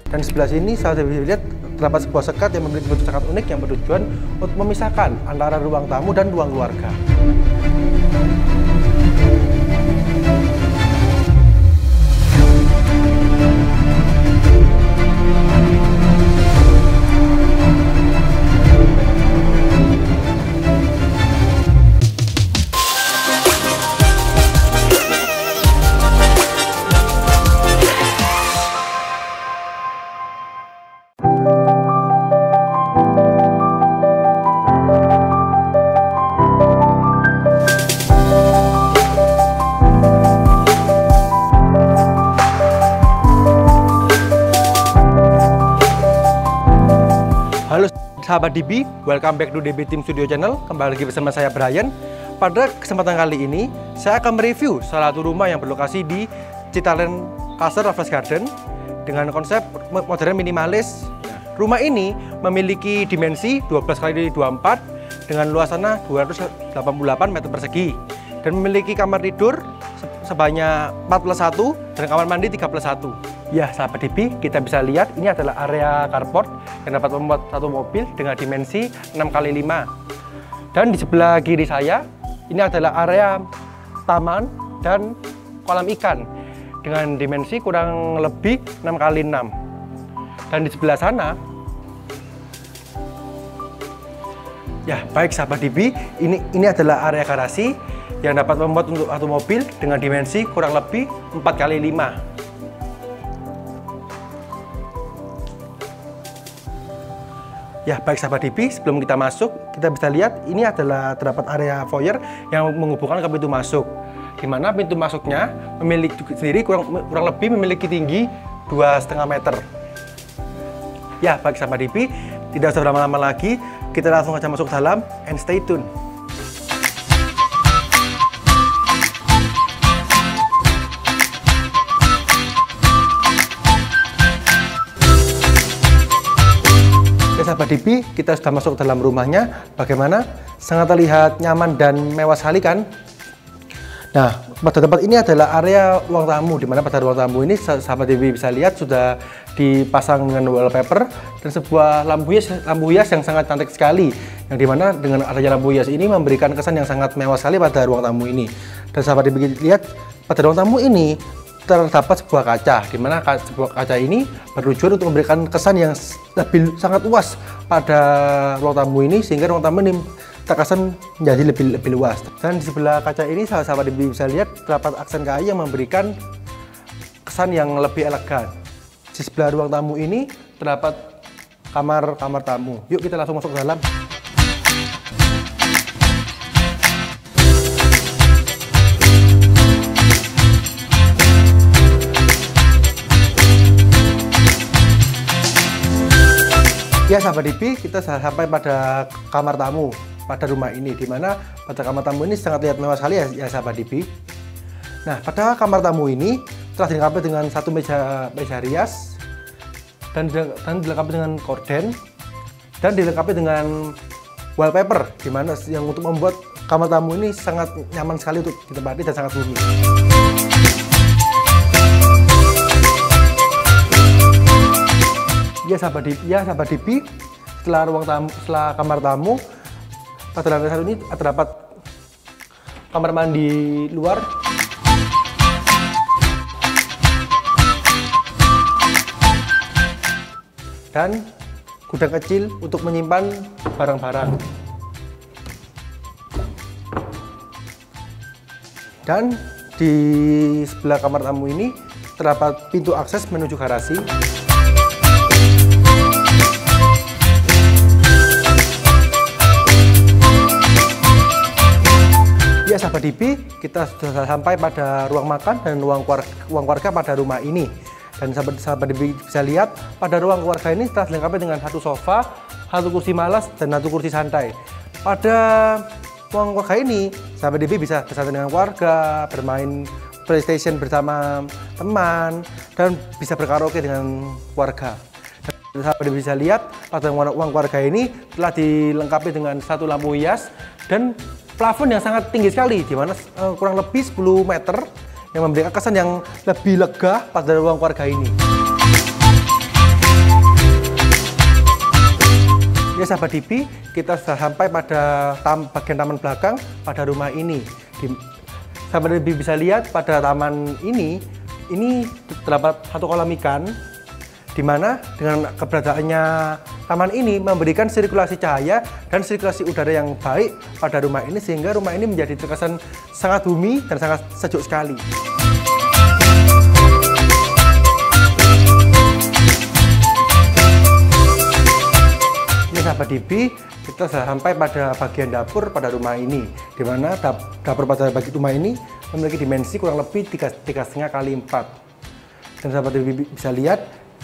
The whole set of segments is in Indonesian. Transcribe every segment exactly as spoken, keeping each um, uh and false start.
Dan sebelah sini saya bisa lihat terdapat sebuah sekat yang memiliki bentuk sangat unik yang bertujuan untuk memisahkan antara ruang tamu dan ruang keluarga. Halo sahabat D B, welcome back to D B Team Studio Channel. Kembali lagi bersama saya Brian. Pada kesempatan kali ini, saya akan mereview salah satu rumah yang berlokasi di Citalen Castle Raffles Garden dengan konsep modern minimalis. Rumah ini memiliki dimensi dua belas kali dua puluh empat dengan luas tanah dua ratus delapan puluh delapan meter persegi dan memiliki kamar tidur sebanyak empat puluh satu dan kamar mandi tiga puluh satu. Ya, sahabat D B, kita bisa lihat ini adalah area carport yang dapat memuat satu mobil dengan dimensi enam kali lima. Dan di sebelah kiri saya, ini adalah area taman dan kolam ikan dengan dimensi kurang lebih enam kali enam. Dan di sebelah sana, ya baik sahabat D B, ini ini adalah area garasi yang dapat memuat untuk satu mobil dengan dimensi kurang lebih empat kali lima. Ya baik sahabat D B, sebelum kita masuk, kita bisa lihat ini adalah terdapat area foyer yang menghubungkan ke pintu masuk. Di mana pintu masuknya memiliki sendiri kurang, kurang lebih memiliki tinggi dua koma lima meter. Ya baik sahabat D B, tidak usah berlama-lama lagi, kita langsung saja masuk ke dalam and stay tune. Sahabat D B, kita sudah masuk ke dalam rumahnya. Bagaimana? Sangat terlihat nyaman dan mewah sekali kan? Nah, pada tempat ini adalah area ruang tamu, di mana pada ruang tamu ini sahabat D B bisa lihat sudah dipasang dengan wallpaper dan sebuah lampu hias, lampu hias yang sangat cantik sekali. Yang dimana dengan adanya lampu hias ini memberikan kesan yang sangat mewah sekali pada ruang tamu ini. Dan sahabat D B lihat pada ruang tamu ini terdapat sebuah kaca, di mana sebuah kaca ini bertujuan untuk memberikan kesan yang lebih sangat luas pada ruang tamu ini, sehingga ruang tamu ini terkesan menjadi lebih lebih luas. Dan di sebelah kaca ini sahabat D B bisa lihat terdapat aksen kayu yang memberikan kesan yang lebih elegan. Di sebelah ruang tamu ini terdapat kamar kamar tamu. Yuk kita langsung masuk ke dalam. Ya sahabat D B, kita sampai pada kamar tamu pada rumah ini, di mana pada kamar tamu ini sangat lihat mewah sekali ya, ya sahabat D B. Nah, pada kamar tamu ini telah dilengkapi dengan satu meja meja rias dan, dan dilengkapi dengan korden dan dilengkapi dengan wallpaper, di mana yang untuk membuat kamar tamu ini sangat nyaman sekali untuk ditempati dan sangat bumi. Ya sahabat D B, ya sahabat D B, setelah ruang tamu, setelah kamar tamu, pada lantai satu ini terdapat kamar mandi luar dan gudang kecil untuk menyimpan barang-barang. Dan di sebelah kamar tamu ini terdapat pintu akses menuju garasi. Ya sahabat D B, kita sudah sampai pada ruang makan dan ruang keluarga, ruang keluarga pada rumah ini. Dan sahabat, sahabat D B bisa lihat pada ruang keluarga ini telah dilengkapi dengan satu sofa, satu kursi malas, dan satu kursi santai. Pada ruang keluarga ini, sahabat D B bisa bersantai dengan keluarga, bermain PlayStation bersama teman, dan bisa berkaraoke dengan keluarga. Dan sahabat D B bisa lihat pada ruang keluarga ini telah dilengkapi dengan satu lampu hias dan plafon yang sangat tinggi sekali, di mana uh, kurang lebih sepuluh meter, yang memberikan kesan yang lebih lega pada ruang keluarga ini. Ya sahabat D P, kita sudah sampai pada tam, bagian taman belakang pada rumah ini. Di, sahabat D P bisa lihat pada taman ini, ini terdapat satu kolam ikan, di mana dengan keberadaannya taman ini memberikan sirkulasi cahaya dan sirkulasi udara yang baik pada rumah ini, sehingga rumah ini menjadi terkesan sangat bumi dan sangat sejuk sekali. Sahabat D P, kita sudah sampai pada bagian dapur pada rumah ini, di mana dapur pada bagian rumah ini memiliki dimensi kurang lebih tiga koma lima kali empat. Dan sahabat D P bisa lihat,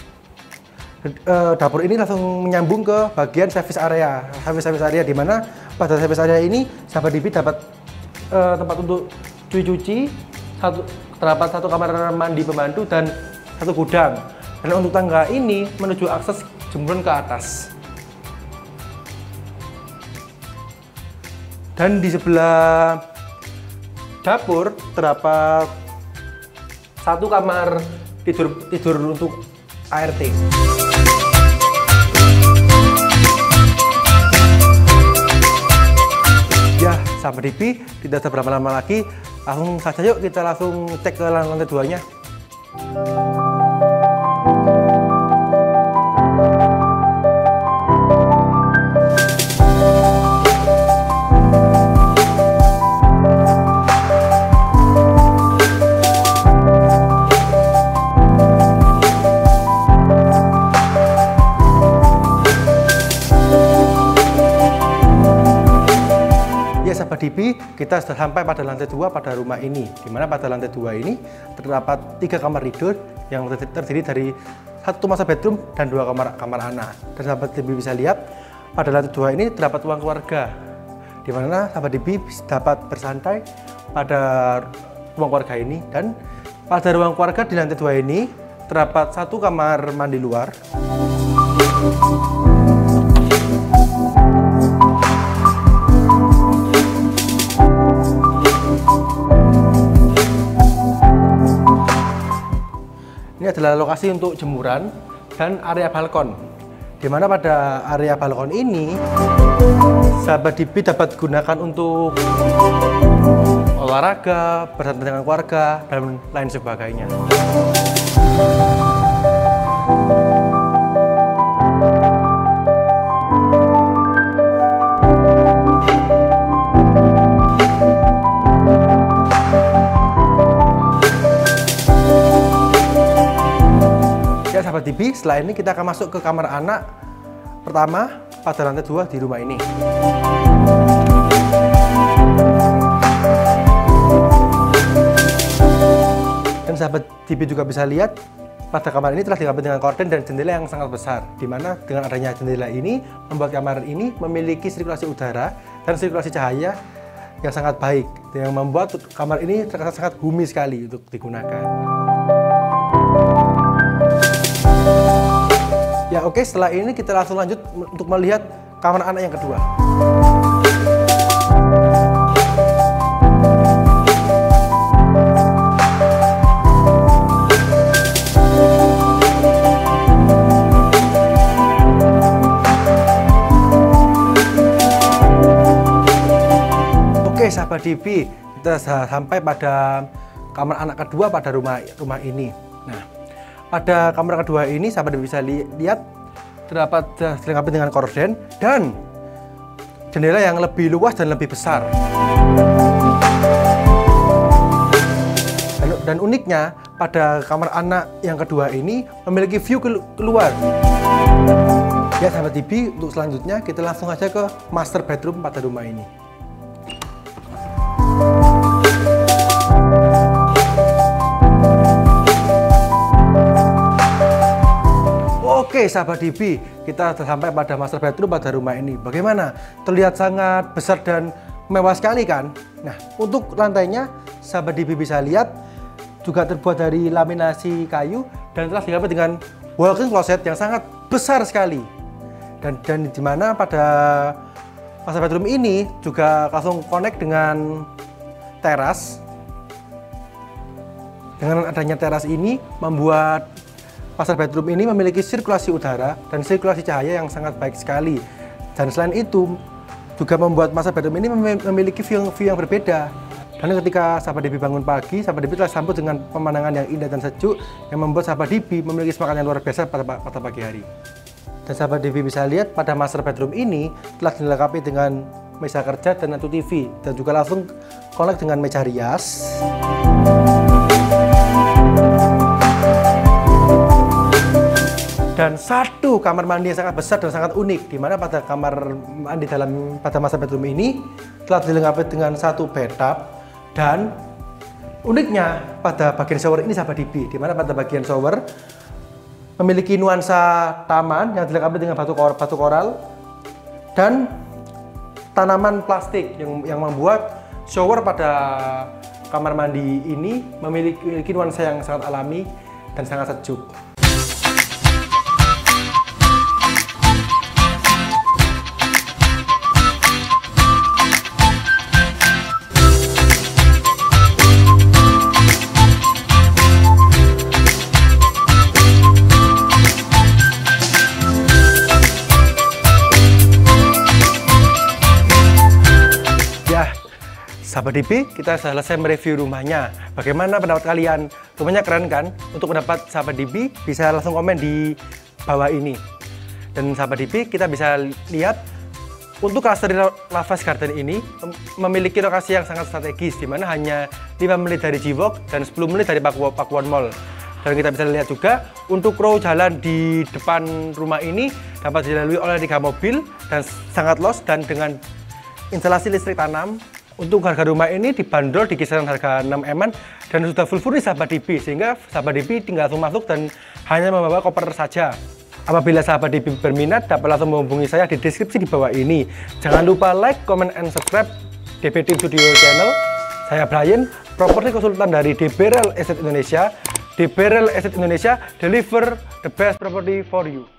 dapur ini langsung menyambung ke bagian service area, service service area, di mana pada service area ini sahabat D P dapat uh, tempat untuk cuci-cuci, satu terdapat satu kamar mandi pembantu dan satu gudang. Dan untuk tangga ini menuju akses jemuran ke atas. Dan di sebelah dapur terdapat satu kamar tidur tidur untuk A R T. Ya, sahabat D P, tidak usah berlama-lama lagi, langsung saja yuk kita langsung cek ke lantai duanya. Sahabat D P, kita sudah sampai pada lantai dua pada rumah ini, di mana pada lantai dua ini terdapat tiga kamar tidur yang terdiri dari satu master bedroom dan dua kamar kamar anak. Dan sahabat D P bisa lihat pada lantai dua ini terdapat ruang keluarga, di mana sahabat D P dapat bersantai pada ruang keluarga ini. Dan pada ruang keluarga di lantai dua ini terdapat satu kamar mandi luar. Ini adalah lokasi untuk jemuran dan area balkon, di mana pada area balkon ini sahabat D P dapat gunakan untuk olahraga, bersantai dengan keluarga, dan lain sebagainya. Ya sahabat D P, setelah ini kita akan masuk ke kamar anak pertama pada lantai dua di rumah ini. Dan sahabat D P juga bisa lihat pada kamar ini telah dilengkapi dengan gorden dan jendela yang sangat besar, di mana dengan adanya jendela ini membuat kamar ini memiliki sirkulasi udara dan sirkulasi cahaya yang sangat baik, yang membuat kamar ini terkesan sangat bumi sekali untuk digunakan. Ya oke, setelah ini kita langsung lanjut untuk melihat kamar anak yang kedua. Oke sahabat D P, kita sudah sampai pada kamar anak kedua pada rumah rumah ini. Nah, pada kamar kedua ini sahabat bisa li lihat terdapat dilengkapi dengan gorden dan jendela yang lebih luas dan lebih besar. Dan, dan uniknya pada kamar anak yang kedua ini memiliki view keluar. Ya sahabat D P, untuk selanjutnya kita langsung aja ke master bedroom pada rumah ini. Oke sahabat D P, kita sudah sampai pada master bedroom pada rumah ini. Bagaimana? Terlihat sangat besar dan mewah sekali kan? Nah, untuk lantainya sahabat D P bisa lihat juga terbuat dari laminasi kayu dan telah dilengkapi dengan walk-in closet yang sangat besar sekali. Dan dan di mana pada master bedroom ini juga langsung connect dengan teras. Dengan adanya teras ini membuat master bedroom ini memiliki sirkulasi udara dan sirkulasi cahaya yang sangat baik sekali. Dan selain itu juga membuat master bedroom ini memiliki view, view yang berbeda. Dan ketika sahabat D B bangun pagi, sahabat D B telah sambut dengan pemandangan yang indah dan sejuk yang membuat sahabat D B memiliki semangat yang luar biasa pada, pada pagi hari. Dan sahabat D B bisa lihat pada master bedroom ini telah dilengkapi dengan meja kerja dan satu T V, dan juga langsung connect dengan meja rias. Dan satu kamar mandi yang sangat besar dan sangat unik, di mana pada kamar mandi dalam pada master bedroom ini telah dilengkapi dengan satu bathtub, dan uniknya pada bagian shower ini sahabat D B, di mana pada bagian shower memiliki nuansa taman yang dilengkapi dengan batu koral, batu koral dan tanaman plastik yang, yang membuat shower pada kamar mandi ini memiliki, memiliki nuansa yang sangat alami dan sangat sejuk. Sahabat D B, kita selesai mereview rumahnya. Bagaimana pendapat kalian? Rumahnya keren kan? Untuk pendapat sahabat D B, bisa langsung komen di bawah ini. Dan sahabat D B, kita bisa lihat untuk Luxury Lovers Garden ini memiliki lokasi yang sangat strategis, di mana hanya lima menit dari G-Walk dan sepuluh menit dari Pakuwon Mall. Dan kita bisa lihat juga untuk row jalan di depan rumah ini dapat dilalui oleh tiga mobil dan sangat luas, dan dengan instalasi listrik tanam. Untuk harga rumah ini dibanderol di kisaran harga enam eman dan sudah full furnish sahabat D B, sehingga sahabat D B tinggal langsung masuk dan hanya membawa koper saja. Apabila sahabat D B berminat, dapat langsung menghubungi saya di deskripsi di bawah ini. Jangan lupa like, comment, and subscribe D B Team Studio Channel. Saya Brian, properti konsultan dari D B Real Estate Indonesia. D B Real Estate Indonesia deliver the best property for you.